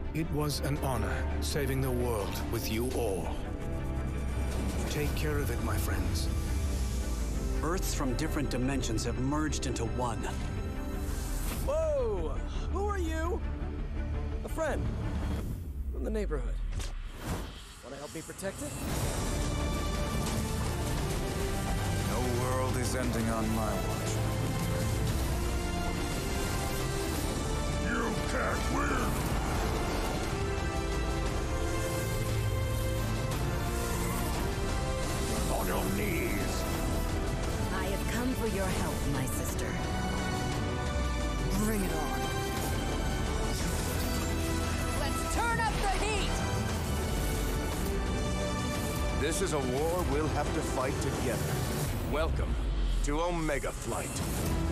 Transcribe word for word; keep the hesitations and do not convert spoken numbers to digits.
It was an honor saving the world with you all. Take care of it, my friends. Earths from different dimensions have merged into one. Whoa! Who are you? A friend. From the neighborhood. Want to help me protect it? No world is ending on my watch. You can't win! On your knees! I have come for your help, my sister. Bring it on. Let's turn up the heat! This is a war we'll have to fight together. Welcome to Omega Flight.